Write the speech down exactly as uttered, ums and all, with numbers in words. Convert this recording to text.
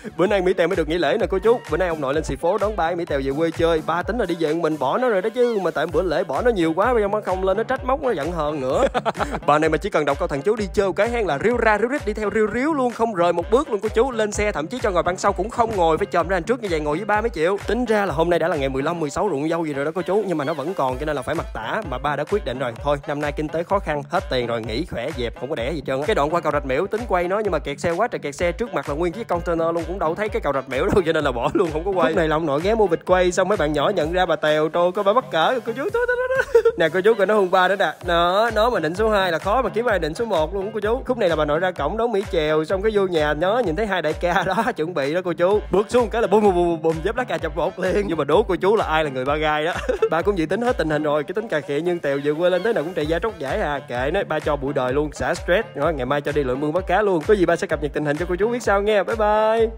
Bữa nay Mỹ Tèo mới được nghỉ lễ nè cô chú. Bữa nay ông nội lên xì phố đón ba Mỹ Tèo về quê chơi. Ba tính là đi về mình bỏ nó rồi đó chứ, mà tại bữa lễ bỏ nó nhiều quá, bây giờ nó không lên nó trách móc nó giận hờn nữa. Bà này mà chỉ cần đọc câu thằng chú đi chơi cái hang là riu ra riu rít đi theo riu riu luôn, không rời một bước luôn cô chú. Lên xe thậm chí cho ngồi ban sau cũng không ngồi, phải chồm ra trước như vậy ngồi với ba mới chịu. Tính ra là hôm nay đã là ngày mười lăm, mười sáu ruộng dâu gì rồi đó cô chú, nhưng mà nó vẫn còn cho nên là phải mặc tả. Mà ba đã quyết định rồi, thôi năm nay kinh tế khó khăn, hết tiền rồi, nghỉ khỏe dẹp không có đẻ gì trơn. Cái đoạn qua cầu Rạch Miễu tính quay nó nhưng mà kẹt xe quá trời kẹt xe, trước mặt là nguyên chiếc container luôn, cũng đâu thấy cái cầu Rạch Miễu đâu cho nên là bỏ luôn không có quay. Lúc này là ông nội ghé mua vịt quay, xong mấy bạn nhỏ nhận ra bà Tèo trôi có bà mắc cỡ cô chú. Nè cô chú coi nó hung ba đó nè, nó nó mà định số hai là khó mà kiếm ai định số một luôn cô chú. Khúc này là bà nội ra cổng đón Mỹ Chèo, xong cái vô nhà nó nhìn thấy hai đại ca đó chuẩn bị đó cô chú, bước xuống cái là bùm bùm bùm bùm dép lá cà chập một liền. Nhưng mà đố cô chú là ai là người ba gai đó. Ba cũng dự tính hết tình hình rồi, cái tính cà khịa nhưng Tèo về quê lên thế nào cũng trị da tróc giải à, kệ nó, ba cho bụi đời luôn, xả stress. Nói ngày mai cho đi lượn mương bắt cá luôn. Có gì ba sẽ cập nhật tình hình cho cô chú biết sau nghe. Bye bye.